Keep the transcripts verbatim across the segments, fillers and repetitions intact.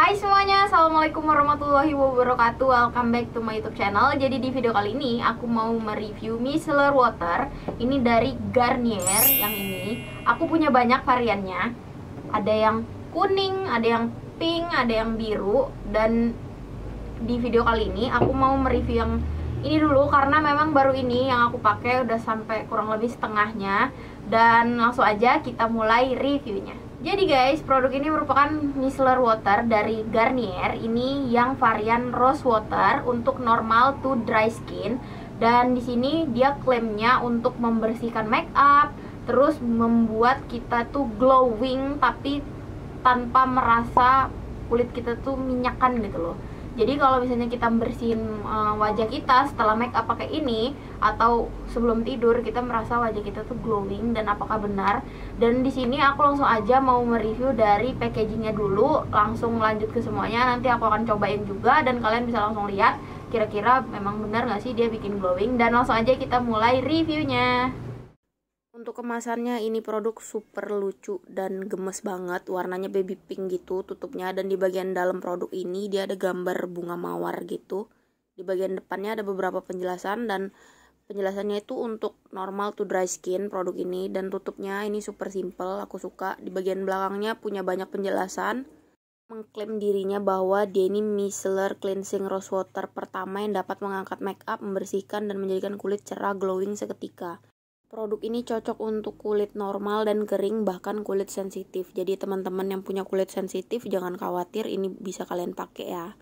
Hai semuanya, assalamualaikum warahmatullahi wabarakatuh. Welcome back to my YouTube channel. Jadi di video kali ini aku mau mereview micellar water. Ini dari Garnier yang ini. Aku punya banyak variannya. Ada yang kuning, ada yang pink, ada yang biru. Dan di video kali ini aku mau mereview yang ini dulu karena memang baru ini yang aku pakai, udah sampai kurang lebih setengahnya. Dan langsung aja kita mulai reviewnya. Jadi guys, produk ini merupakan micellar water dari Garnier. Ini yang varian rose water untuk normal to dry skin. Dan di sini dia klaimnya untuk membersihkan make up, terus membuat kita tuh glowing tapi tanpa merasa kulit kita tuh minyakan gitu loh. Jadi kalau misalnya kita bersihin uh, wajah kita setelah make up pakai ini atau sebelum tidur kita merasa wajah kita tuh glowing, dan apakah benar? Dan di sini aku langsung aja mau mereview dari packagingnya dulu, langsung lanjut ke semuanya. Nanti aku akan cobain juga dan kalian bisa langsung lihat kira-kira memang benar nggak sih dia bikin glowing. Dan langsung aja kita mulai reviewnya. Untuk kemasannya ini produk super lucu dan gemes banget, warnanya baby pink gitu tutupnya, dan di bagian dalam produk ini dia ada gambar bunga mawar gitu. Di bagian depannya ada beberapa penjelasan, dan penjelasannya itu untuk normal to dry skin produk ini, dan tutupnya ini super simple, aku suka. Di bagian belakangnya punya banyak penjelasan, mengklaim dirinya bahwa dia ini micellar cleansing rose water pertama yang dapat mengangkat make up, membersihkan dan menjadikan kulit cerah glowing seketika. Produk ini cocok untuk kulit normal dan kering, bahkan kulit sensitif. Jadi teman-teman yang punya kulit sensitif jangan khawatir, ini bisa kalian pakai ya.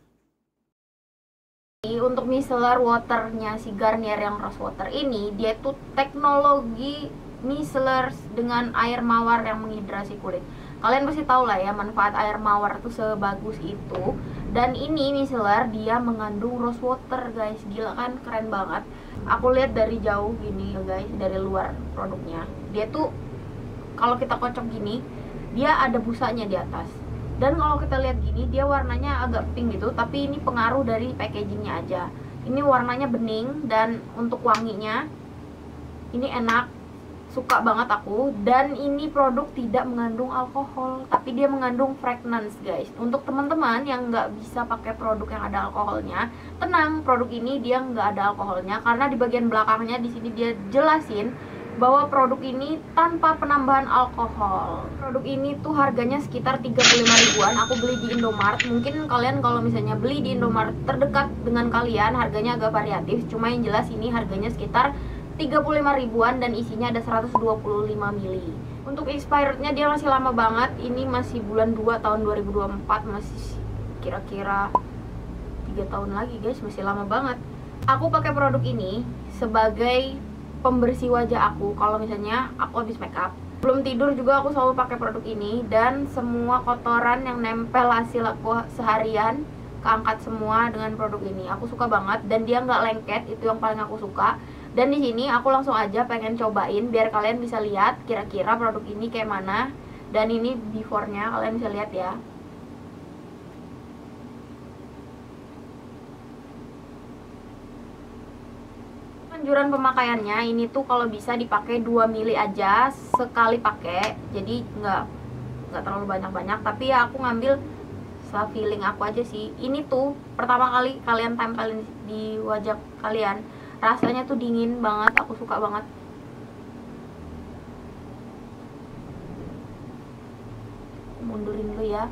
Untuk micellar waternya si Garnier yang rose water ini, dia tuh teknologi micellar dengan air mawar yang menghidrasi kulit. Kalian pasti tahu lah ya manfaat air mawar tuh sebagus itu. Dan ini micellar dia mengandung rose water guys, gila kan, keren banget. Aku lihat dari jauh gini ya guys, dari luar produknya. Dia tuh kalau kita kocok gini, dia ada busanya di atas. Dan kalau kita lihat gini, dia warnanya agak pink gitu, tapi ini pengaruh dari packagingnya aja. Ini warnanya bening, dan untuk wanginya ini enak, suka banget aku. Dan ini produk tidak mengandung alkohol, tapi dia mengandung fragrance guys. Untuk teman-teman yang nggak bisa pakai produk yang ada alkoholnya, tenang, produk ini dia nggak ada alkoholnya, karena di bagian belakangnya di sini dia jelasin bahwa produk ini tanpa penambahan alkohol. Produk ini tuh harganya sekitar tiga puluh lima ribuan. Aku beli di Indomaret. Mungkin kalian kalau misalnya beli di Indomaret terdekat dengan kalian harganya agak variatif, cuma yang jelas ini harganya sekitar tiga puluh lima ribuan dan isinya ada seratus dua puluh lima mili. Untuk expirednya dia masih lama banget. Ini masih bulan dua tahun dua ribu dua puluh empat, masih kira-kira tiga tahun lagi guys, masih lama banget. Aku pakai produk ini sebagai pembersih wajah aku kalau misalnya aku habis make up. Belum tidur juga aku selalu pakai produk ini, dan semua kotoran yang nempel hasil aku seharian keangkat semua dengan produk ini. Aku suka banget dan dia nggak lengket, itu yang paling aku suka. Dan di sini aku langsung aja pengen cobain biar kalian bisa lihat kira-kira produk ini kayak mana. Dan ini before-nya, kalian bisa lihat ya. Anjuran pemakaiannya ini tuh kalau bisa dipakai dua mili aja sekali pakai. Jadi nggak nggak terlalu banyak-banyak, tapi ya aku ngambil se-feeling aku aja sih. Ini tuh pertama kali kalian tempelin di wajah kalian, rasanya tuh dingin banget, aku suka banget. Mundurin dulu ya.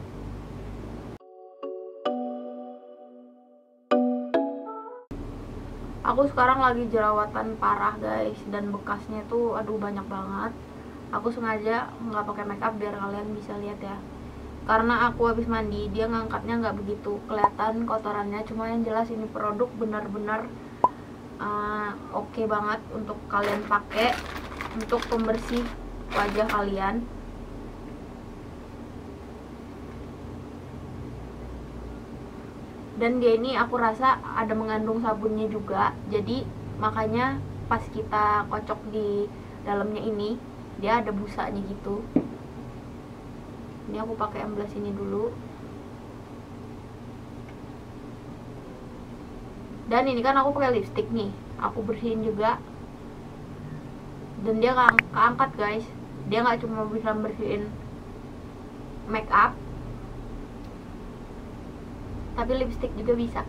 Aku sekarang lagi jerawatan parah guys, dan bekasnya tuh aduh banyak banget. Aku sengaja nggak pakai makeup biar kalian bisa lihat ya. Karena aku habis mandi, dia ngangkatnya nggak begitu kelihatan kotorannya. Cuma yang jelas ini produk benar-benar uh, oke okay banget untuk kalian pakai untuk pembersih wajah kalian. Dan dia ini aku rasa ada mengandung sabunnya juga, jadi makanya pas kita kocok di dalamnya ini dia ada busanya gitu. Ini aku pakai emblas ini dulu. Dan ini kan aku pakai lipstick nih, aku bersihin juga. Dan dia keangkat guys, dia nggak cuma bisa bersihin make up, tapi lipstick juga bisa.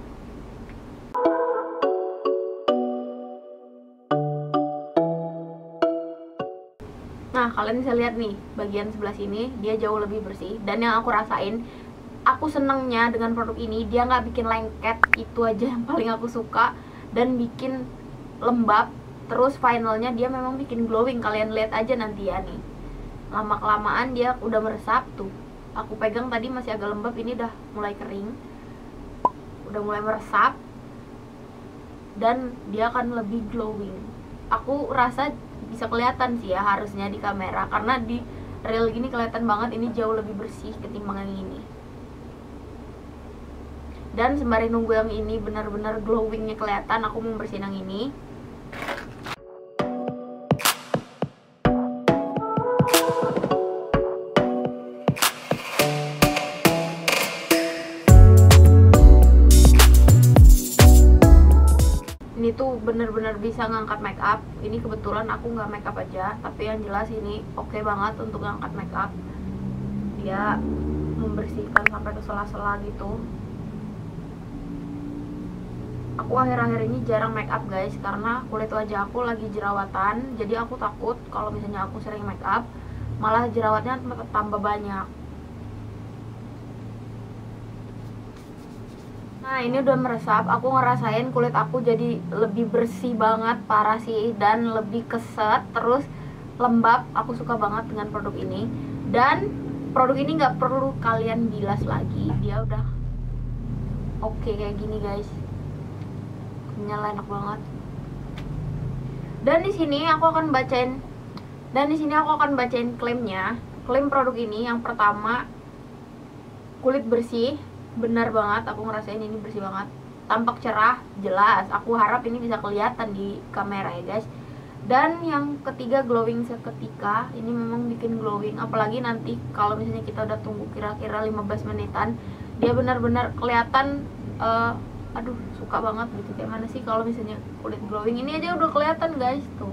Nah, kalian bisa lihat nih, bagian sebelah sini dia jauh lebih bersih. Dan yang aku rasain, aku senengnya dengan produk ini, dia nggak bikin lengket. Itu aja yang paling aku suka. Dan bikin lembab. Terus finalnya dia memang bikin glowing. Kalian lihat aja nanti ya nih, lama-kelamaan dia udah meresap tuh. Aku pegang tadi masih agak lembab, ini udah mulai kering, udah mulai meresap. Dan dia akan lebih glowing. Aku rasa bisa kelihatan sih ya harusnya di kamera, karena di real gini kelihatan banget ini jauh lebih bersih ketimbang yang ini. Dan sembari nunggu yang ini benar-benar glowingnya kelihatan, aku mau bersihin yang ini. Ini tuh bener-bener bisa ngangkat make up. Ini kebetulan aku nggak make up aja, tapi yang jelas ini oke okay banget untuk ngangkat make up. Dia membersihkan sampai ke sela-sela gitu. Aku akhir-akhir ini jarang make up guys, karena kulit wajah aku lagi jerawatan. Jadi aku takut kalau misalnya aku sering make up, malah jerawatnya tambah banyak. Nah, ini udah meresap, aku ngerasain kulit aku jadi lebih bersih banget, parah sih, dan lebih keset, terus lembab. Aku suka banget dengan produk ini. Dan produk ini nggak perlu kalian bilas lagi, dia udah oke okay kayak gini guys. Nyala enak banget. Dan di sini aku akan bacain, dan di sini aku akan bacain klaimnya. Klaim produk ini yang pertama, kulit bersih. Benar banget, aku ngerasain ini bersih banget, tampak cerah, jelas. Aku harap ini bisa kelihatan di kamera ya guys. Dan yang ketiga, glowing seketika. Ini memang bikin glowing, apalagi nanti kalau misalnya kita udah tunggu kira-kira lima belas menitan, dia benar-benar kelihatan. uh, aduh, suka banget gitu. Kayak mana sih kalau misalnya kulit glowing. Ini aja udah kelihatan guys tuh.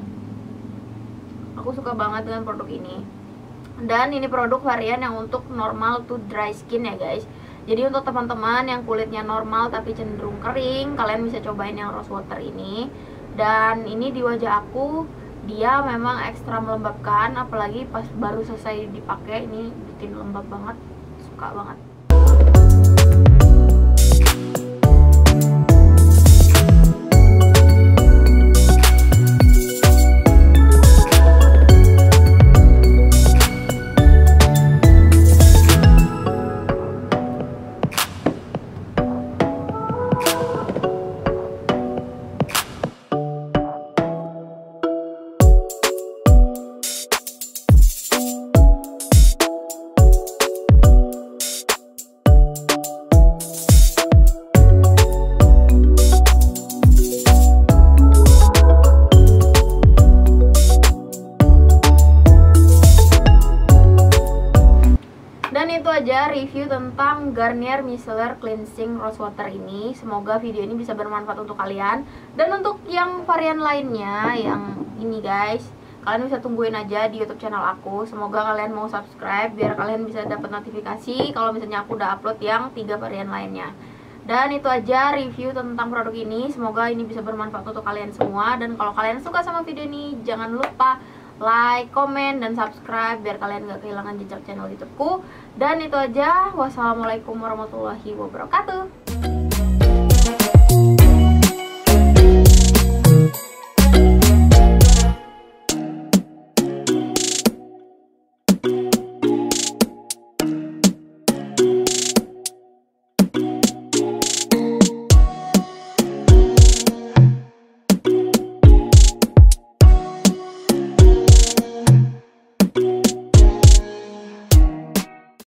Aku suka banget dengan produk ini. Dan ini produk varian yang untuk normal to dry skin ya guys. Jadi untuk teman-teman yang kulitnya normal tapi cenderung kering, kalian bisa cobain yang rose water ini. Dan ini di wajah aku, dia memang ekstra melembabkan, apalagi pas baru selesai dipakai, ini bikin lembab banget, suka banget. Dan itu aja review tentang Garnier Micellar Cleansing Rose Water ini. Semoga video ini bisa bermanfaat untuk kalian. Dan untuk yang varian lainnya, yang ini guys, kalian bisa tungguin aja di YouTube channel aku. Semoga kalian mau subscribe biar kalian bisa dapat notifikasi kalau misalnya aku udah upload yang tiga varian lainnya. Dan itu aja review tentang produk ini. Semoga ini bisa bermanfaat untuk kalian semua. Dan kalau kalian suka sama video ini, jangan lupa like, komen, dan subscribe biar kalian gak kehilangan jejak channel YouTubeku. Dan itu aja. Wassalamualaikum warahmatullahi wabarakatuh.